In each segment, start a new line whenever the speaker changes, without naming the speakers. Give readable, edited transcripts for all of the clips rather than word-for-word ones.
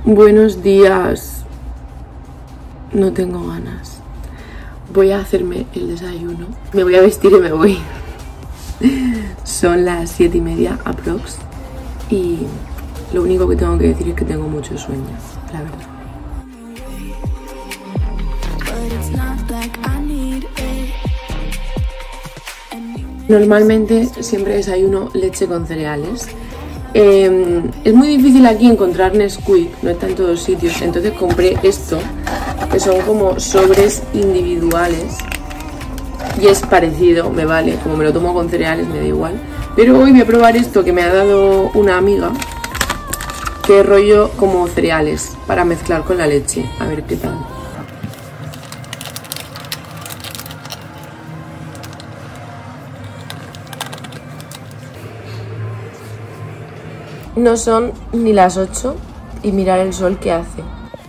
Buenos días. No tengo ganas. Voy a hacerme el desayuno. Me voy a vestir y me voy. Son las 7:30 aprox. Y lo único que tengo que decir es que tengo mucho sueño, la verdad. Normalmente siempre desayuno leche con cereales. Es muy difícil aquí encontrar Nesquik, no está en todos sitios, entonces compré esto, que son como sobres individuales y es parecido, me vale, como me lo tomo con cereales me da igual, pero hoy voy a probar esto que me ha dado una amiga, que es rollo como cereales para mezclar con la leche, a ver qué tal. No son ni las 8 y mirar el sol que hace.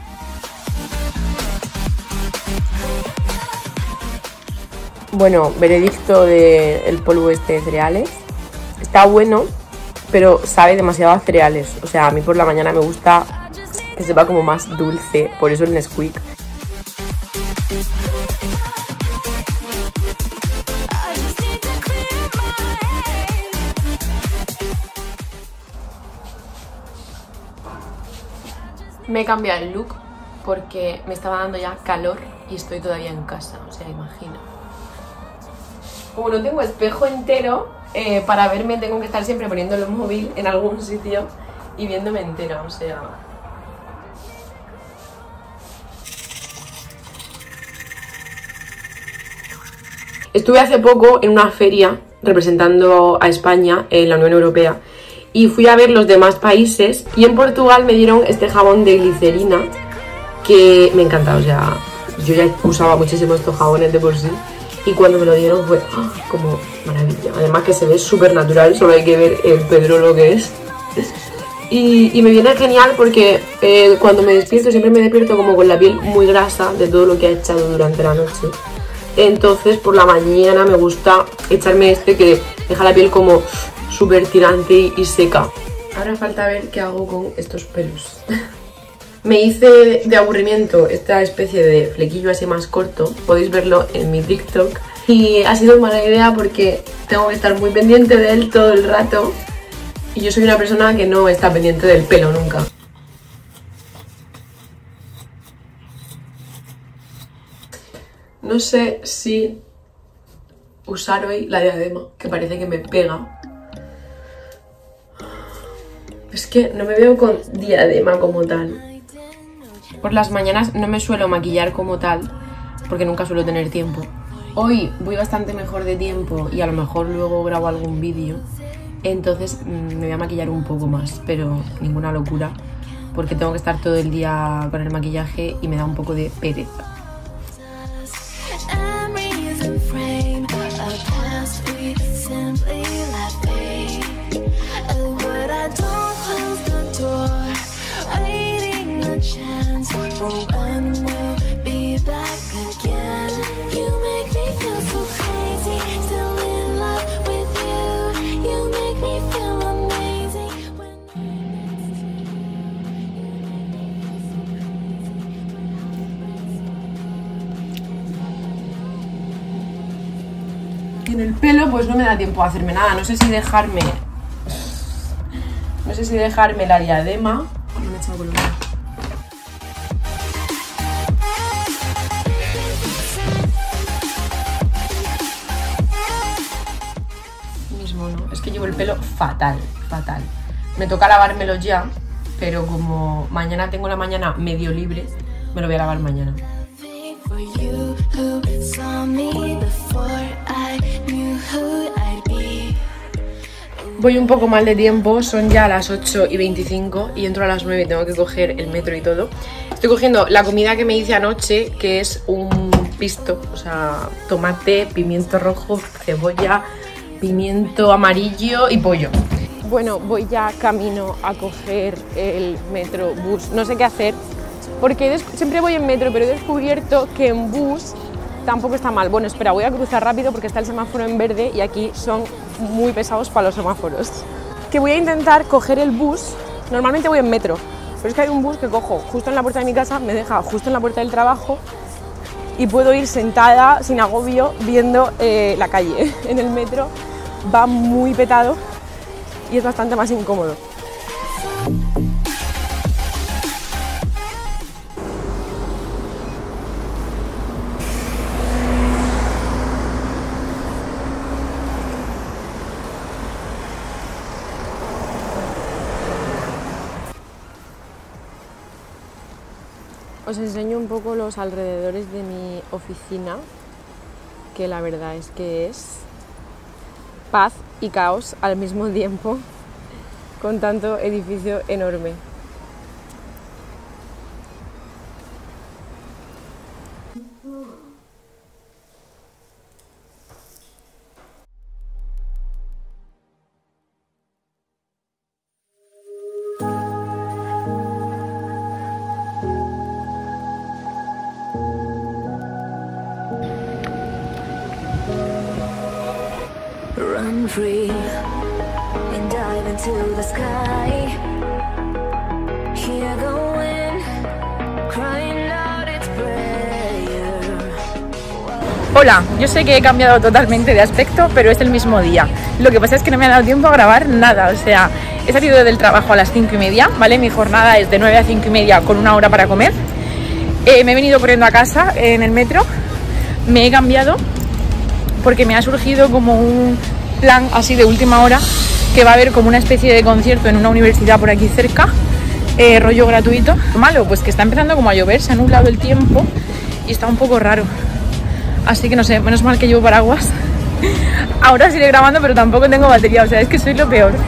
Bueno, veredicto del polvo este de cereales. Está bueno, pero sabe demasiado a cereales. O sea, a mí por la mañana me gusta que sepa como más dulce, por eso el Nesquik. Me he cambiado el look porque me estaba dando ya calor y estoy todavía en casa, o sea, imagina. Como no tengo espejo entero, para verme tengo que estar siempre poniendo el móvil en algún sitio y viéndome entera, o sea... Estuve hace poco en una feria representando a España en la Unión Europea y fui a ver los demás países y en Portugal me dieron este jabón de glicerina que me encanta, o sea, yo ya usaba muchísimo estos jabones de por sí y cuando me lo dieron fue como maravilla, además que se ve súper natural, solo hay que ver el pedrolo que es y me viene genial porque cuando me despierto siempre me despierto como con la piel muy grasa de todo lo que he echado durante la noche, entonces por la mañana me gusta echarme este que deja la piel como súper tirante y seca. Ahora falta ver qué hago con estos pelos. Me hice de aburrimiento esta especie de flequillo así más corto, podéis verlo en mi TikTok. Y ha sido mala idea porque tengo que estar muy pendiente de él todo el rato. Y yo soy una persona que no está pendiente del pelo nunca. No sé si usar hoy la diadema, que parece que me pega. Es que no me veo con diadema como tal. Por las mañanas no me suelo maquillar como tal, porque nunca suelo tener tiempo. Hoy voy bastante mejor de tiempo y a lo mejor luego grabo algún vídeo. Entonces me voy a maquillar un poco más, pero ninguna locura, porque tengo que estar todo el día con el maquillaje y me da un poco de pereza. Y en el pelo pues no me da tiempo a hacerme nada, no sé si dejarme la diadema. No me he echado color. Es que llevo el pelo fatal. Me toca lavármelo ya, pero como mañana tengo la mañana medio libre, me lo voy a lavar mañana. Voy un poco mal de tiempo, son ya las 8:25 y entro a las 9 y tengo que coger el metro y todo. Estoy cogiendo la comida que me hice anoche, que es un pisto, o sea, tomate, pimiento rojo, cebolla, pimiento amarillo y pollo. Bueno, voy ya camino a coger el metro bus. No sé qué hacer, porque siempre voy en metro, pero he descubierto que en bus tampoco está mal. Bueno, espera, voy a cruzar rápido porque está el semáforo en verde y aquí son muy pesados para los semáforos. Que voy a intentar coger el bus. Normalmente voy en metro, Pero es que hay un bus que cojo justo en la puerta de mi casa, me deja justo en la puerta del trabajo y puedo ir sentada sin agobio viendo la calle. En el metro va muy petado y es bastante más incómodo. Os enseño un poco los alrededores de mi oficina, que la verdad es que es paz y caos al mismo tiempo, con tanto edificio enorme.
Run free and dive into the sky. Hear the wind crying out its prayer.
Hola, yo sé que he cambiado totalmente de aspecto, pero es el mismo día. Lo que pasa es que no me ha dado tiempo a grabar nada, o sea, he salido del trabajo a las 5:30, ¿vale? Mi jornada es de 9 a 5:30 con una hora para comer. Me he venido corriendo a casa en el metro, me he cambiado porque me ha surgido como un plan así de última hora, que va a haber como una especie de concierto en una universidad por aquí cerca, rollo gratuito. Malo, pues que está empezando como a llover, se ha nublado el tiempo y está un poco raro. Así que no sé, menos mal que llevo paraguas. Ahora sigue grabando, pero tampoco tengo batería, o sea, es que soy lo peor.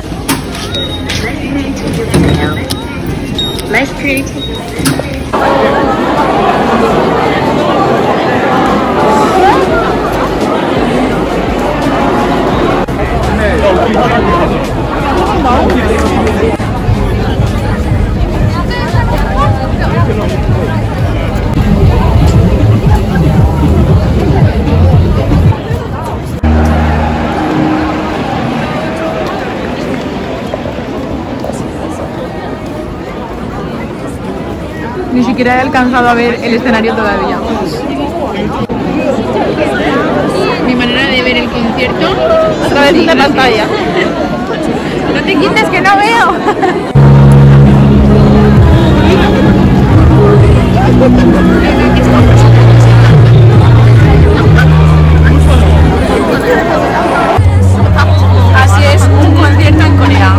Ni siquiera he alcanzado a ver el escenario todavía. Mi manera de ver el concierto a través de una pantalla. No te quites que no veo. Así es un concierto en Corea.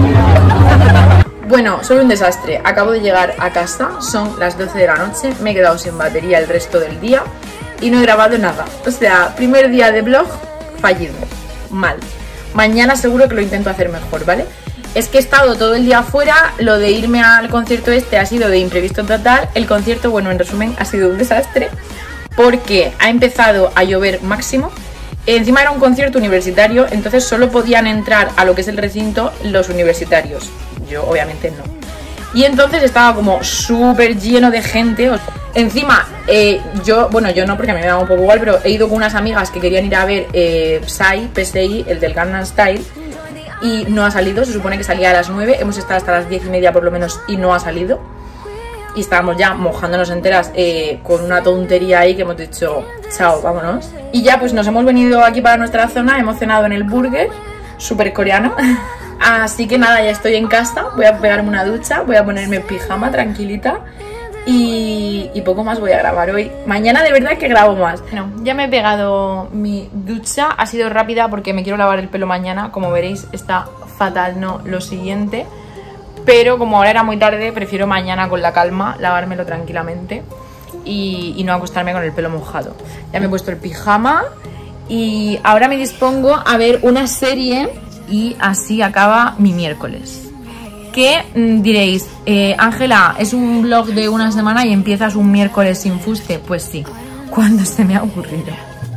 Bueno, soy un desastre. Acabo de llegar a casa, son las 12 de la noche, me he quedado sin batería el resto del día y no he grabado nada. O sea, primer día de vlog fallido, mal. Mañana seguro que lo intento hacer mejor, ¿vale? Es que he estado todo el día afuera, lo de irme al concierto este ha sido de imprevisto total. El concierto, bueno, en resumen, ha sido un desastre porque ha empezado a llover máximo. Encima era un concierto universitario, entonces solo podían entrar a lo que es el recinto los universitarios. Yo obviamente no. Y entonces estaba como súper lleno de gente. Encima, yo no, porque a mí me da un poco igual, pero he ido con unas amigas que querían ir a ver PSY, el del Gangnam Style, y no ha salido. Se supone que salía a las 9, hemos estado hasta las 10:30 por lo menos y no ha salido. Y estábamos ya mojándonos enteras con una tontería ahí que hemos dicho, chao, vámonos. Y ya pues nos hemos venido aquí para nuestra zona, hemos cenado en el Burger, súper coreano. Así que nada, ya estoy en casa, voy a pegarme una ducha, voy a ponerme pijama tranquilita y poco más voy a grabar hoy. Mañana de verdad que grabo más. Bueno, ya me he pegado mi ducha, ha sido rápida porque me quiero lavar el pelo mañana, como veréis está fatal, no lo siguiente. Pero como ahora era muy tarde, prefiero mañana con la calma lavármelo tranquilamente y no acostarme con el pelo mojado. Ya me he puesto el pijama y ahora me dispongo a ver una serie y así acaba mi miércoles. Que diréis, Ángela, es un vlog de una semana y empiezas un miércoles sin fuste. Pues sí, cuando se me ha ocurrido.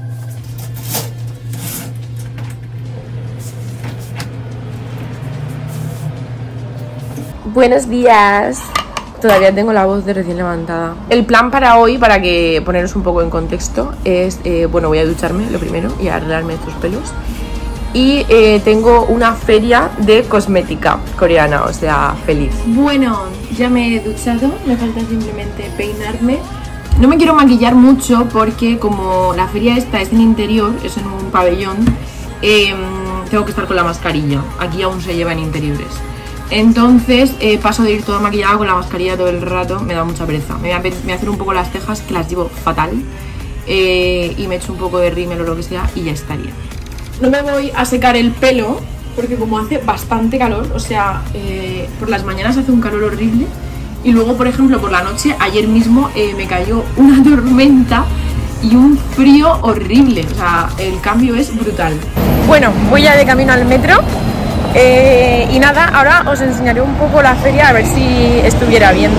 Buenos días. Todavía tengo la voz de recién levantada. El plan para hoy, para que poneros un poco en contexto, es, bueno, voy a ducharme lo primero y a arreglarme estos pelos.
y tengo una feria de cosmética coreana, o sea, feliz.
Bueno, ya me he duchado, me falta simplemente peinarme. No me quiero maquillar mucho porque como la feria esta es en interior, es en un pabellón, tengo que estar con la mascarilla. Aquí aún se lleva en interiores. Entonces paso de ir todo maquillada con la mascarilla todo el rato, me da mucha pereza. Me voy a hacer un poco las cejas, que las llevo fatal, y me echo un poco de rímel o lo que sea y ya estaría. No me voy a secar el pelo porque como hace bastante calor, o sea, por las mañanas hace un calor horrible y luego, por ejemplo, por la noche, ayer mismo me cayó una tormenta y un frío horrible, o sea, el cambio es brutal.
Bueno, voy ya de camino al metro. Y nada, ahora os enseñaré un poco la feria a ver si estuviera bien.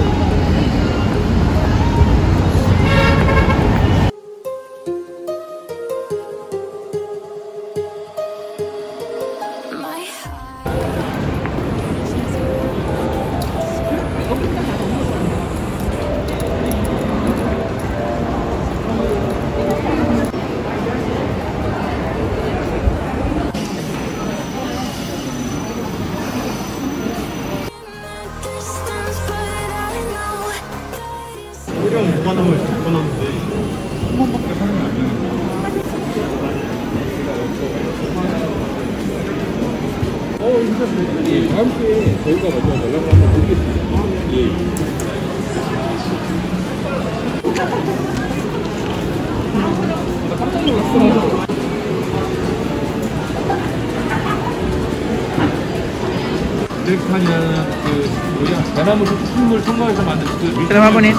Te lo voy a poner.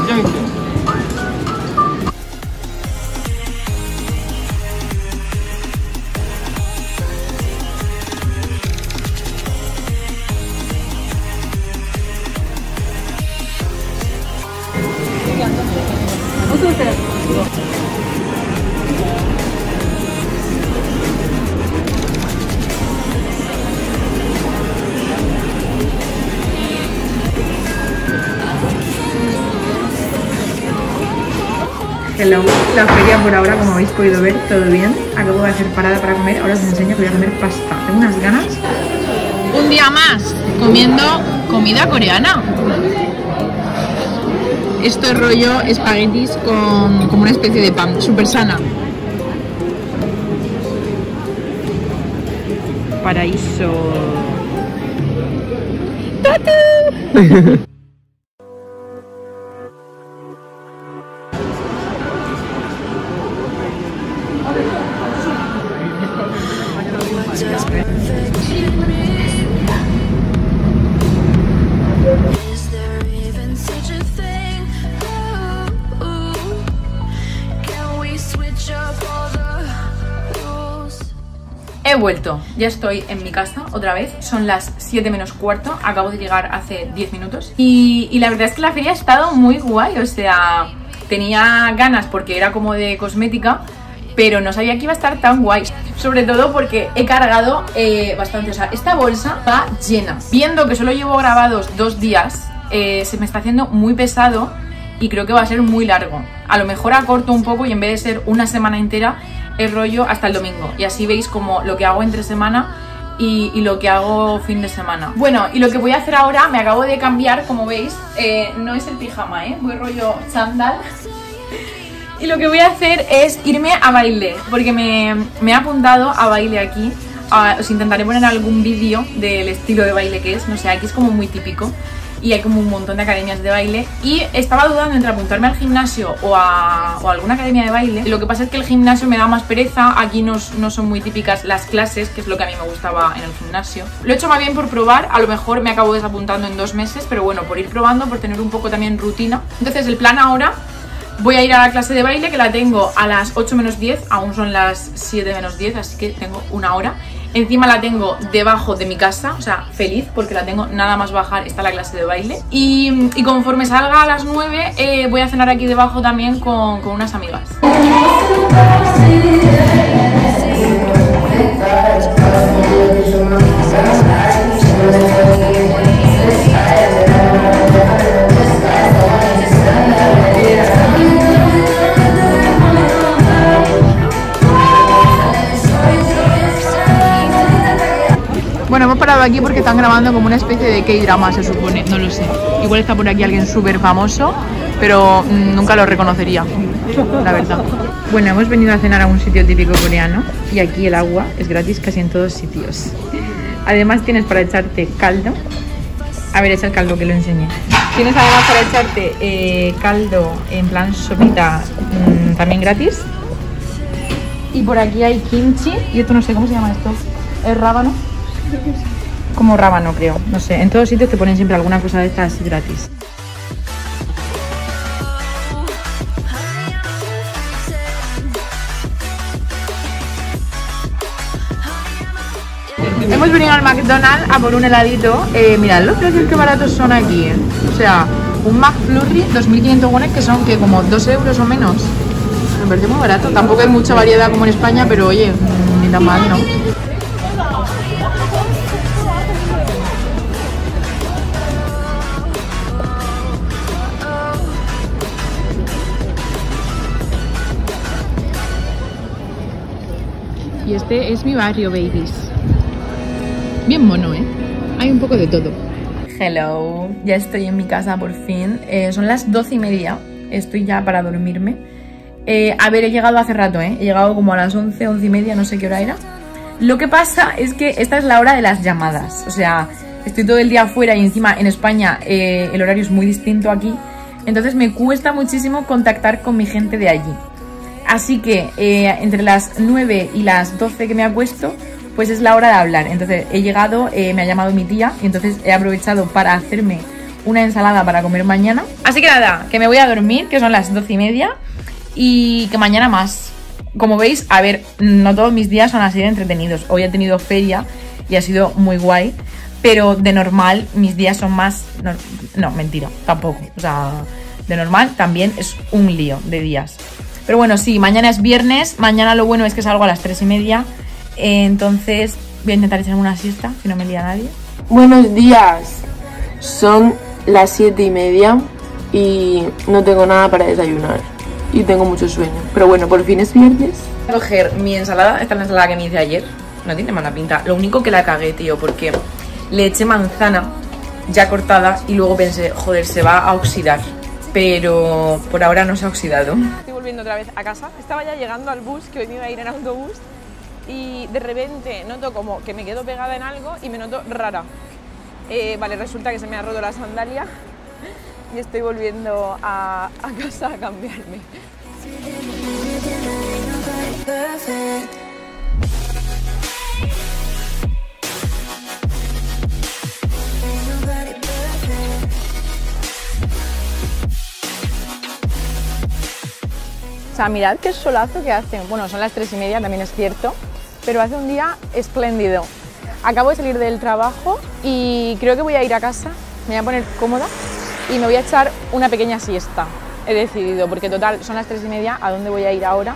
Hello, la feria por ahora, como habéis podido ver, todo bien. Acabo de hacer parada para comer, ahora os enseño que voy a comer pasta. Tengo unas ganas. Un día más comiendo comida coreana. Esto es rollo espaguetis con como una especie de pan, súper sana. Paraíso. ¡Tatu!
Is there even such a thing? Ooh, can we switch up all the rules?
He vuelto, ya estoy en mi casa otra vez, son las 7 menos cuarto, acabo de llegar hace 10 minutos y la verdad es que la feria ha estado muy guay, o sea, tenía ganas porque era como de cosmética, pero no sabía que iba a estar tan guay, sobre todo porque he cargado bastante, o sea, esta bolsa va llena. Viendo que solo llevo grabados 2 días, se me está haciendo muy pesado y creo que va a ser muy largo. A lo mejor acorto un poco y en vez de ser una semana entera, el rollo hasta el domingo. Y así veis como lo que hago entre semana y lo que hago fin de semana. Bueno, y lo que voy a hacer ahora, me acabo de cambiar, como veis, no es el pijama, voy rollo chándal. Y lo que voy a hacer es irme a baile, porque me he apuntado a baile aquí. Os intentaré poner algún vídeo del estilo de baile que es, no sé, aquí es como muy típico y hay como un montón de academias de baile y estaba dudando entre apuntarme al gimnasio o a alguna academia de baile. Lo que pasa es que el gimnasio me da más pereza, aquí no son muy típicas las clases, que es lo que a mí me gustaba en el gimnasio. Lo he hecho más bien por probar, a lo mejor me acabo desapuntando en 2 meses, pero bueno, por ir probando, por tener un poco también rutina. Entonces el plan ahora, voy a ir a la clase de baile que la tengo a las 8 menos 10, aún son las 7 menos 10, así que tengo una hora. Encima la tengo debajo de mi casa, o sea, feliz porque la tengo nada más bajar, está la clase de baile. Y conforme salga a las 9 voy a cenar aquí debajo también con unas amigas. parado aquí porque están grabando como una especie de K-drama, se supone, no lo sé. Igual está por aquí alguien súper famoso, pero nunca lo reconocería, la verdad. Bueno, hemos venido a cenar a un sitio típico coreano y aquí el agua es gratis casi en todos sitios. Además tienes para echarte caldo. A ver, echa el caldo que lo enseñé. Tienes además para echarte caldo en plan sopita también gratis. Y por aquí hay kimchi. Y esto no sé, ¿cómo se llama esto? ¿Es rábano? Como rábano, creo. No sé, en todos sitios te ponen siempre alguna cosa de estas gratis. Hemos venido al McDonald's a por un heladito. Mirad los precios que baratos son aquí. O sea, un McFlurry, 2.500 wones, que son que como 2 euros o menos. Me parece muy barato. Tampoco hay mucha variedad como en España, pero oye, ni tan mal, ¿no? Y este es mi barrio, babies. Bien mono, ¿eh? Hay un poco de todo. Hello, ya estoy en mi casa por fin. Son las 12:30. Estoy ya para dormirme. A ver, he llegado hace rato, ¿eh? He llegado como a las 11, 11:30, no sé qué hora era. Lo que pasa es que esta es la hora de las llamadas. O sea, estoy todo el día afuera y encima en España el horario es muy distinto aquí. Entonces me cuesta muchísimo contactar con mi gente de allí. Así que entre las 9 y las 12 que me acuesto, pues es la hora de hablar. Entonces he llegado, me ha llamado mi tía y entonces he aprovechado para hacerme una ensalada para comer mañana. Así que nada, que me voy a dormir, que son las 12:30 y que mañana más. Como veis, a ver, no todos mis días son así de entretenidos. Hoy he tenido feria y ha sido muy guay, pero de normal mis días son más... No, mentira, tampoco. O sea, de normal también es un lío de días. Pero bueno, sí, mañana es viernes. Mañana lo bueno es que salgo a las 3:30. Entonces voy a intentar echarme una siesta, si no me lía nadie.
Buenos días. Son las 7:30 y no tengo nada para desayunar. Y tengo mucho sueño. Pero bueno, por fin es viernes.
Voy a coger mi ensalada. Esta es la ensalada que me hice ayer. No tiene mala pinta. Lo único que la cagué, tío, porque le eché manzana ya cortada y luego pensé, joder, se va a oxidar. Pero por ahora no se ha oxidado. Estoy volviendo otra vez a casa. Estaba ya llegando al bus, que hoy me iba a ir en autobús. Y de repente noto como que me quedo pegada en algo y me noto rara. Vale, resulta que se me ha roto la sandalia y estoy volviendo a casa a cambiarme. O sea, mirad qué solazo que hace. Bueno, son las 3:30, también es cierto, pero hace un día espléndido. Acabo de salir del trabajo y creo que voy a ir a casa, me voy a poner cómoda y me voy a echar una pequeña siesta. He decidido, porque total, son las 3:30, ¿a dónde voy a ir ahora?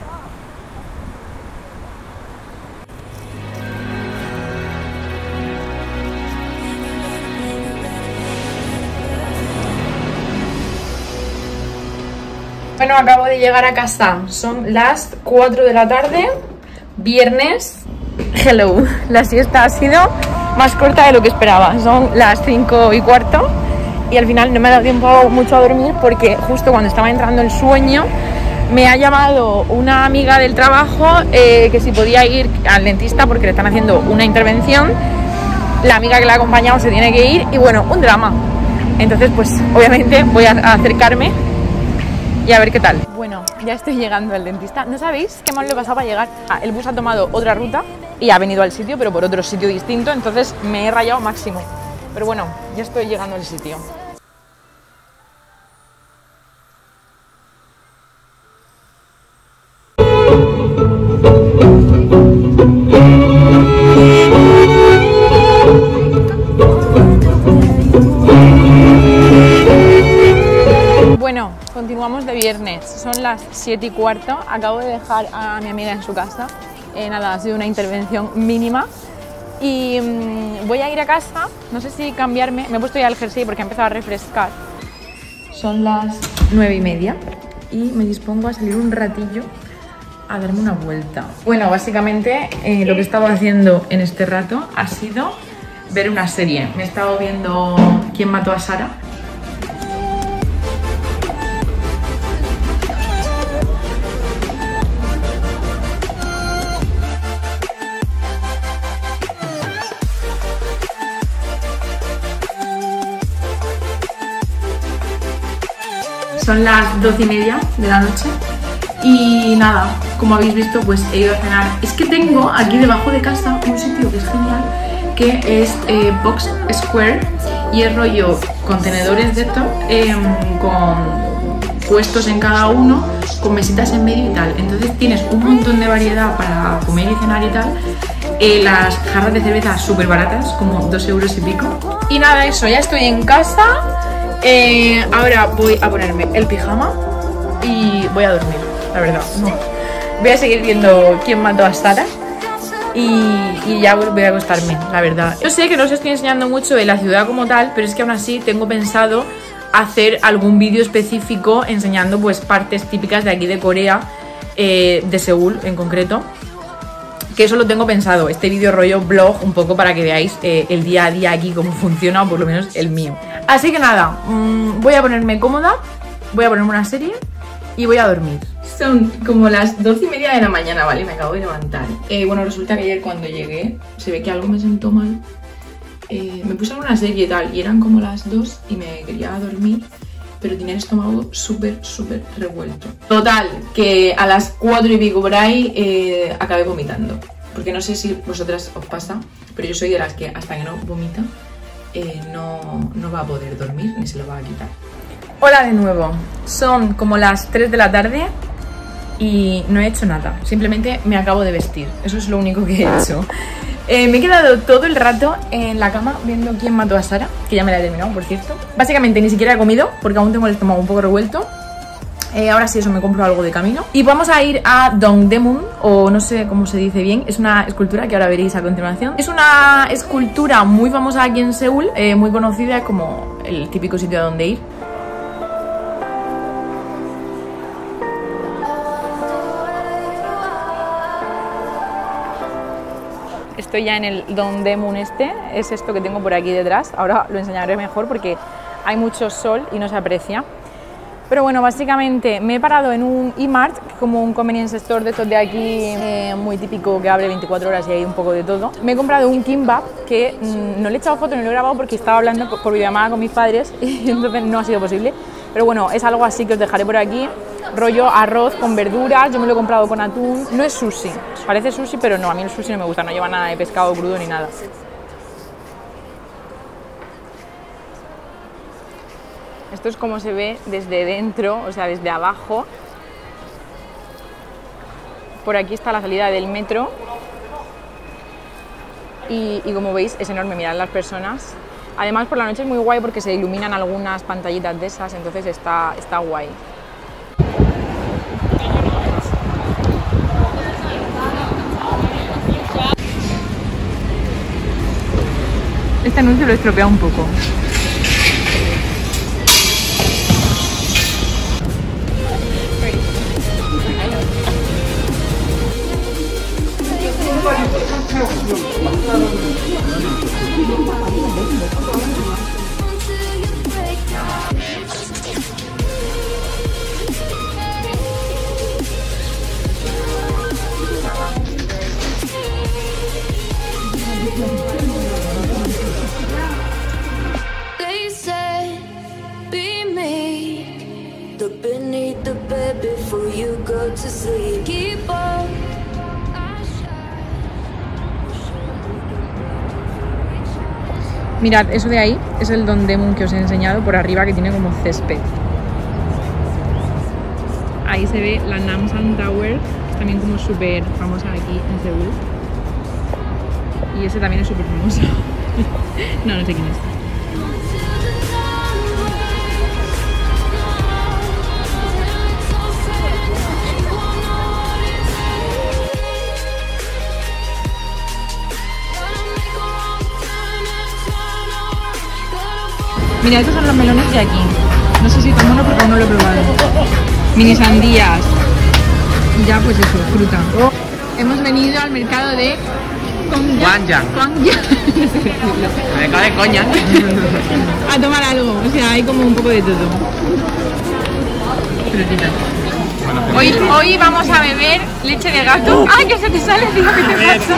Bueno, acabo de llegar a casa, son las 4 de la tarde, viernes. Hello, la siesta ha sido más corta de lo que esperaba, son las 5:15 y al final no me ha dado tiempo mucho a dormir porque justo cuando estaba entrando el sueño me ha llamado una amiga del trabajo que si podía ir al dentista porque le están haciendo una intervención. La amiga que la ha acompañado se tiene que ir y bueno, un drama. Entonces pues obviamente voy a acercarme y a ver qué tal. Bueno, ya estoy llegando al dentista. ¿No sabéis qué mal le pasaba para llegar? El bus ha tomado otra ruta y ha venido al sitio, pero por otro sitio distinto, entonces me he rayado máximo. Pero bueno, ya estoy llegando al sitio. Bueno, continuamos de viernes, son las 7:15, acabo de dejar a mi amiga en su casa, nada, ha sido una intervención mínima y voy a ir a casa, no sé si cambiarme, me he puesto ya el jersey porque ha empezado a refrescar. Son las 9:30 y me dispongo a salir un ratillo a darme una vuelta. Bueno, básicamente lo que he estado haciendo en este rato ha sido ver una serie. Me he estado viendo ¿Quién mató a Sara? Son las 12:30 de la noche y nada, como habéis visto, pues he ido a cenar. Es que tengo aquí debajo de casa un sitio que es genial, que es Box Square, y es rollo contenedores de estos con puestos en cada uno, con mesitas en medio y tal. Entonces tienes un montón de variedad para comer y cenar y tal. Las jarras de cerveza súper baratas, como 2 euros y pico. Y nada, eso, ya estoy en casa. Ahora voy a ponerme el pijama y voy a dormir, la verdad. No. Voy a seguir viendo ¿Quién mató a Sara? Y ya voy a acostarme, la verdad. Yo sé que no os estoy enseñando mucho de la ciudad como tal, pero es que aún así tengo pensado hacer algún vídeo específico enseñando pues partes típicas de aquí de Corea, de Seúl en concreto. Que eso lo tengo pensado, este vídeo rollo blog, un poco para que veáis el día a día aquí, cómo funciona, o por lo menos el mío. Así que nada, voy a ponerme cómoda, voy a ponerme una serie y voy a dormir. Son como las 12:30 de la mañana, ¿vale? Me acabo de levantar. Bueno, resulta que ayer cuando llegué, se ve que algo me sentó mal. Me puse a ver una serie y tal, y eran como las 2 y me quería dormir, pero tenía el estómago súper revuelto. Total, que a las 4 y pico por ahí acabé vomitando. Porque no sé si vosotras os pasa, pero yo soy de las que hasta que no vomita no va a poder dormir ni se lo va a quitar. Hola de nuevo, son como las 3 de la tarde y no he hecho nada. Simplemente me acabo de vestir, eso es lo único que he hecho. Me he quedado todo el rato en la cama viendo ¿Quién mató a Sara? Que ya me la he terminado, por cierto. Básicamente ni siquiera he comido porque aún tengo el estómago un poco revuelto. Ahora sí, eso, me compro algo de camino. Y vamos a ir a Dongdaemun, o no sé cómo se dice bien. Es una escultura que ahora veréis a continuación. Es una escultura muy famosa aquí en Seúl, muy conocida, como el típico sitio a donde ir. Estoy ya en el Dongdaemun este, es esto que tengo por aquí detrás. Ahora lo enseñaré mejor porque hay mucho sol y no se aprecia. Pero bueno, básicamente me he parado en un E-Mart, como un convenience store de estos de aquí, muy típico, que abre 24 horas y hay un poco de todo. Me he comprado un kimbap que no le he echado foto ni lo he grabado porque estaba hablando por videollamada con mis padres y entonces no ha sido posible. Pero bueno, es algo así que os dejaré por aquí. Rollo arroz con verduras, yo me lo he comprado con atún. No es sushi, parece sushi, pero no, a mí el sushi no me gusta, no lleva nada de pescado crudo ni nada. Esto es como se ve desde dentro, o sea, desde abajo. Por aquí está la salida del metro. Y como veis es enorme, mirad las personas. Además por la noche es muy guay porque se iluminan algunas pantallitas de esas, entonces está guay. Este anuncio lo he estropeado un poco.
They said, be me. Look beneath the bed before you go to sleep. Keep on.
Mirad, eso de ahí es el Dongdaemun que os he enseñado por arriba, que tiene como césped. Ahí se ve la Namsan Tower, que es también como súper famosa aquí en Seúl. Y ese también es súper famoso. No sé quién es. Mira, estos son los melones de aquí. No sé si son monos porque aún no lo he probado. Mini sandías. Ya pues eso, fruta. Hemos venido al mercado de
Guanya. Me cago de coña.
A tomar algo, o sea, hay como un poco de todo. Hoy vamos a beber leche de gato. ¡Ay, que se te sale, tío! ¿Qué te pasa?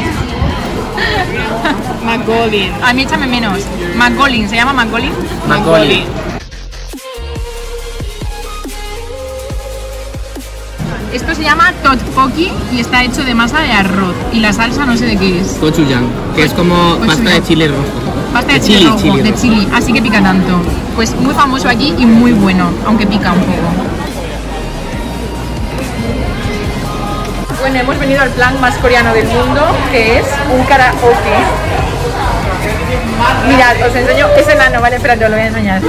Macaulay.
A mí échame menos. Macaulay, ¿se llama Macaulay?
Macaulay.
Esto se llama tteokbokki y está hecho de masa de arroz. Y la salsa no sé de qué es.
Gochujang, que es como pasta de chile rojo.
Pasta de chile rojo, de chili, así que pica tanto. Pues muy famoso aquí y muy bueno, aunque pica un poco. Bueno, hemos venido al plan más coreano del mundo, que es un karaoke. Mirad, os enseño, es enano, vale, espérate, os lo voy a enseñar.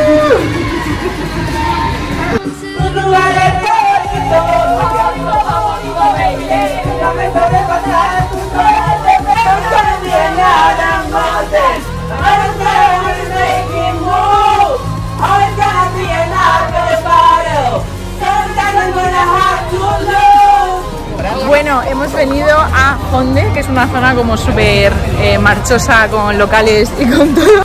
Bueno, hemos venido a Hondae, que es una zona como súper marchosa, con locales y con todo.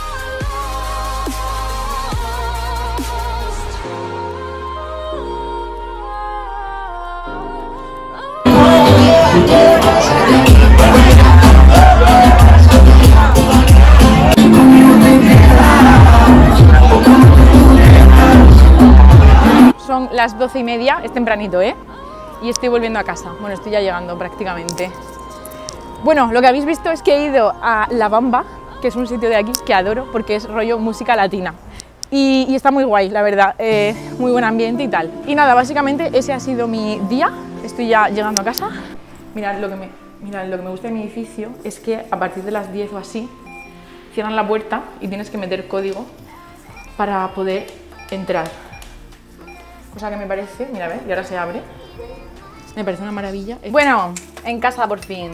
Son las 12:30, es tempranito, ¿eh? Y estoy volviendo a casa. Bueno, estoy ya llegando prácticamente. Bueno, lo que habéis visto es que he ido a La Bamba, que es un sitio de aquí que adoro porque es rollo música latina. Y está muy guay, la verdad, muy buen ambiente y tal. Y nada, básicamente ese ha sido mi día. Estoy ya llegando a casa. Mirad, lo que me gusta de mi edificio es que a partir de las 10 o así cierran la puerta y tienes que meter código para poder entrar. Cosa que me parece, mira, a ver, y ahora se abre. Me parece una maravilla. Bueno, en casa por fin.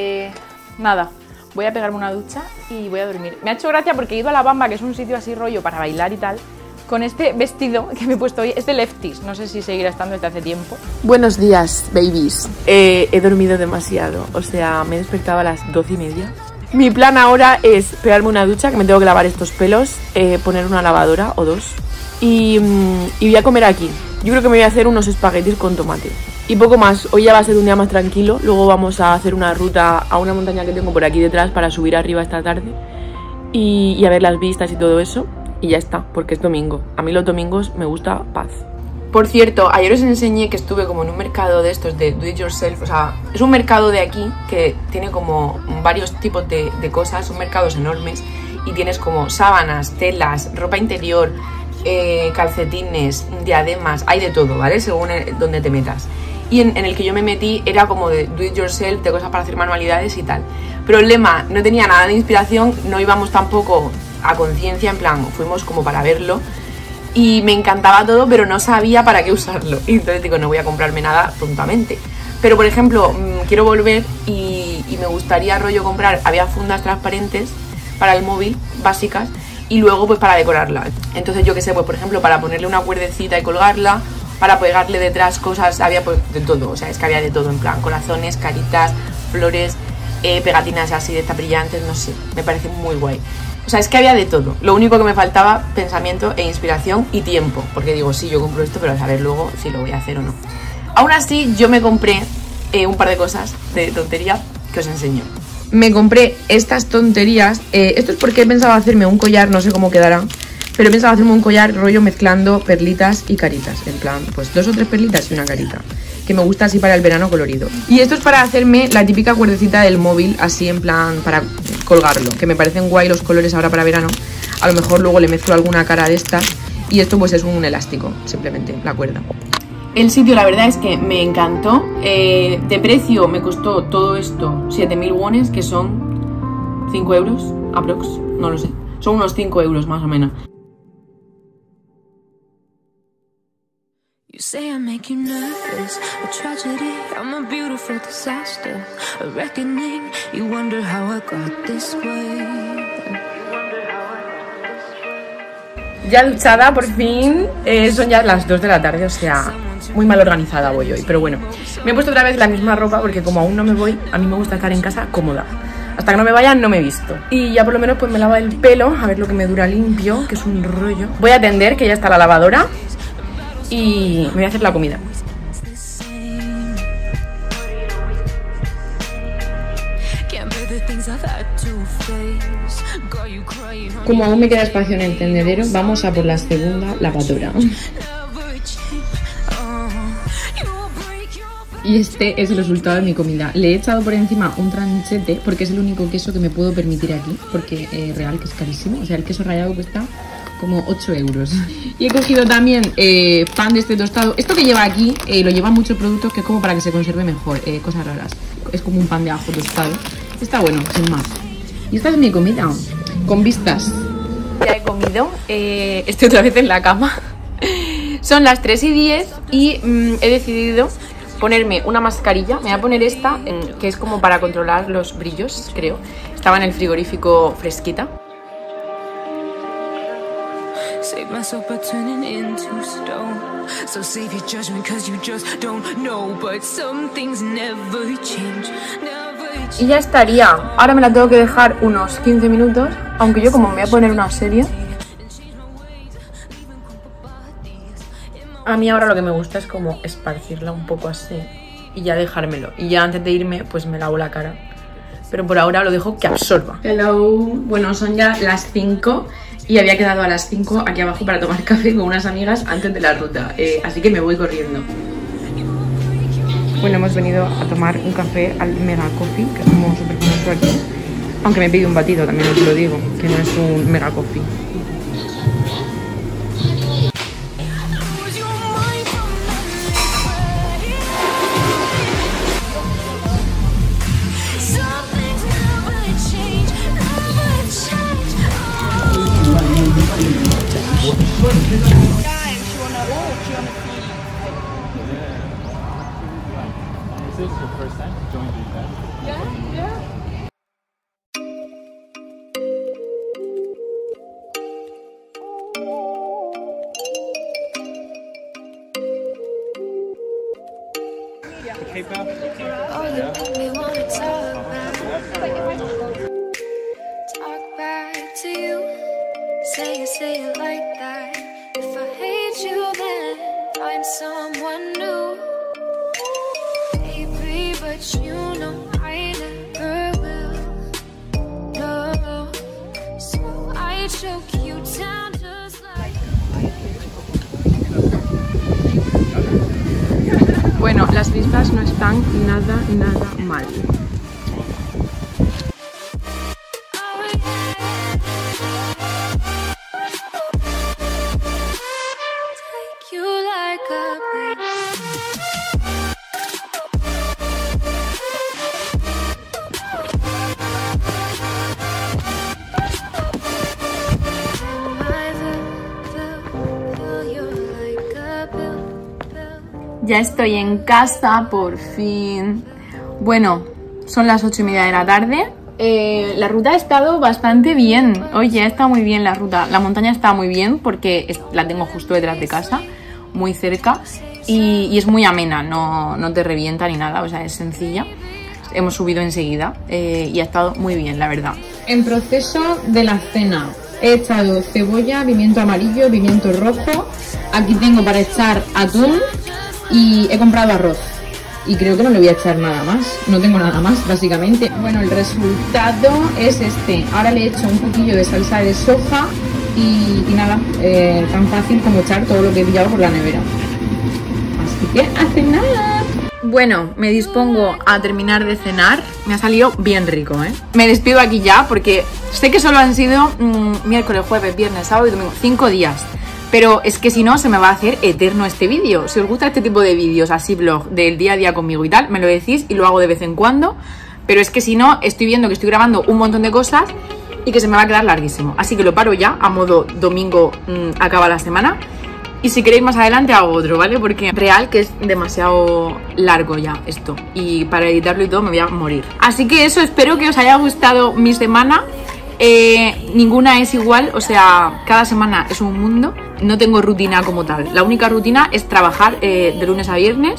Nada, voy a pegarme una ducha y voy a dormir. Me ha hecho gracia porque he ido a La Bamba, que es un sitio así rollo para bailar y tal, con este vestido que me he puesto hoy. Es de Lefties, no sé si seguirá estando desde hace tiempo.
Buenos días, babies. He dormido demasiado, o sea, me he despertado a las 12:30. Mi plan ahora es pegarme una ducha, que me tengo que lavar estos pelos, poner una lavadora o dos y voy a comer aquí. Yo creo que me voy a hacer unos espaguetis con tomate. Y poco más, hoy ya va a ser un día más tranquilo. Luego vamos a hacer una ruta a una montaña que tengo por aquí detrás para subir arriba esta tarde y a ver las vistas y todo eso. Y ya está, porque es domingo. A mí los domingos me gusta paz. Por cierto, ayer os enseñé que estuve como en un mercado de estos de do it yourself. O sea, es un mercado de aquí que tiene como varios tipos de cosas. Son mercados enormes y tienes como sábanas, telas, ropa interior, calcetines, diademas, hay de todo, ¿vale? Según donde te metas. Y en el que yo me metí era como de do it yourself, de cosas para hacer manualidades y tal. Problema, no tenía nada de inspiración, no íbamos tampoco a conciencia, en plan, fuimos como para verlo. Y me encantaba todo, pero no sabía para qué usarlo. Y entonces digo, no voy a comprarme nada tontamente. Pero por ejemplo, quiero volver y me gustaría rollo comprar, había fundas transparentes para el móvil, básicas, y luego pues para decorarla. Entonces yo qué sé, pues por ejemplo para ponerle una cuerdecita y colgarla, para pegarle detrás cosas, había pues de todo, o sea, es que había de todo, en plan corazones, caritas, flores, pegatinas así de estas brillantes, no sé, me parece muy guay. O sea, es que había de todo. Lo único que me faltaba, pensamiento e inspiración y tiempo, porque digo, sí, yo compro esto, pero a saber luego si lo voy a hacer o no. Aún así, yo me compré un par de cosas de tontería que os enseño. Me compré estas tonterías, esto es porque he pensado hacerme un collar, no sé cómo quedará, pero he pensado hacerme un collar rollo mezclando perlitas y caritas, en plan, pues 2 o 3 perlitas y una carita, que me gusta así para el verano colorido. Y esto es para hacerme la típica cuerdecita del móvil, así en plan, para colgarlo, que me parecen guay los colores ahora para verano. A lo mejor luego le mezclo alguna cara de estas, y esto pues es un elástico, simplemente, la cuerda. El sitio la verdad es que me encantó, de precio me costó todo esto 7.000 wones, que son 5 euros, aprox, no lo sé, son unos 5 euros más o menos.
You say I make you nervous, a tragedy, I'm a beautiful disaster, a reckoning, you wonder how I got this way.
Ya duchada, por fin, son ya las 2 de la tarde, o sea, muy mal organizada voy hoy, pero bueno. Me he puesto otra vez la misma ropa porque como aún no me voy, a mí me gusta estar en casa cómoda. Hasta que no me vaya no me he visto. Y ya por lo menos pues me lavo el pelo, a ver lo que me dura limpio, que es un rollo. Voy a atender, que ya está la lavadora. Y me voy a hacer la comida. Como aún me queda espacio en el tendedero, vamos a por la segunda lavadora. Y este es el resultado de mi comida. Le he echado por encima un tranchete porque es el único queso que me puedo permitir aquí, porque real que es carísimo. O sea, el queso rallado cuesta como 8 euros. Y he cogido también pan de este tostado. Esto que lleva aquí lo llevan muchos productos que es como para que se conserve mejor, cosas raras. Es como un pan de ajo tostado. Está bueno, sin más. Y esta es mi comida, con vistas. Ya he comido, estoy otra vez en la cama. Son las 3:10 y he decidido ponerme una mascarilla. Me voy a poner esta, que es como para controlar los brillos, creo. Estaba en el frigorífico fresquita. Y ya estaría. Ahora me la tengo que dejar unos 15 minutos, aunque yo como me voy a poner una serie, a mí ahora lo que me gusta es como esparcirla un poco así y ya dejármelo. Y ya antes de irme pues me lavo la cara. Pero por ahora lo dejo que absorba. Hello. Bueno, son ya las 5 y había quedado a las 5 aquí abajo para tomar café con unas amigas antes de la ruta. Así que me voy corriendo. Bueno, hemos venido a tomar un café al Mega Coffee, que es como súper famoso aquí. Aunque me pide un batido, también os lo digo, que no es un Mega Coffee.
Is this your first time joining that? Yeah. Hey, pal.
Talk back to you. Say it like that. If I hate you, then find someone new. Baby, but you know I never will. No, so I choke you down just like.
Bueno, las vistas no están nada mal. Ya estoy en casa, por fin. Bueno, son las 8:30 de la tarde. La ruta ha estado bastante bien. Oye, ha estado muy bien la ruta. La montaña está muy bien porque la tengo justo detrás de casa, muy cerca. Y es muy amena, no te revienta ni nada, o sea, es sencilla. Hemos subido enseguida y ha estado muy bien, la verdad. En proceso de la cena. He echado cebolla, pimiento amarillo, pimiento rojo. Aquí tengo para echar atún. Y he comprado arroz y creo que no le voy a echar nada más, no tengo nada más básicamente. Bueno, el resultado es este. Ahora le he hecho un poquillo de salsa de soja y nada, tan fácil como echar todo lo que he pillado por la nevera. Así que a cenar. Bueno, me dispongo a terminar de cenar. Me ha salido bien rico, ¿eh? Me despido aquí ya porque sé que solo han sido miércoles, jueves, viernes, sábado y domingo, 5 días. Pero es que si no, se me va a hacer eterno este vídeo. Si os gusta este tipo de vídeos, así vlog, del día a día conmigo y tal, me lo decís y lo hago de vez en cuando. Pero es que si no, estoy viendo que estoy grabando un montón de cosas y que se me va a quedar larguísimo. Así que lo paro ya, a modo domingo acaba la semana. Y si queréis más adelante hago otro, ¿vale? Porque real que es demasiado largo ya esto. Y para editarlo y todo me voy a morir. Así que eso, espero que os haya gustado mi semana. Ninguna es igual, o sea, cada semana es un mundo. No tengo rutina como tal. La única rutina es trabajar de lunes a viernes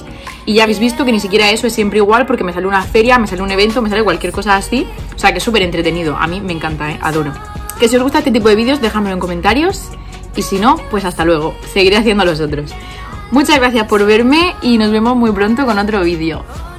Y ya habéis visto que ni siquiera eso es siempre igual, porque me sale una feria, me sale un evento, me sale cualquier cosa así. O sea que es súper entretenido, a mí me encanta, adoro. Que si os gusta este tipo de vídeos, dejadmelo en comentarios. Y si no, pues hasta luego, seguiré haciendo los otros. Muchas gracias por verme y nos vemos muy pronto con otro vídeo.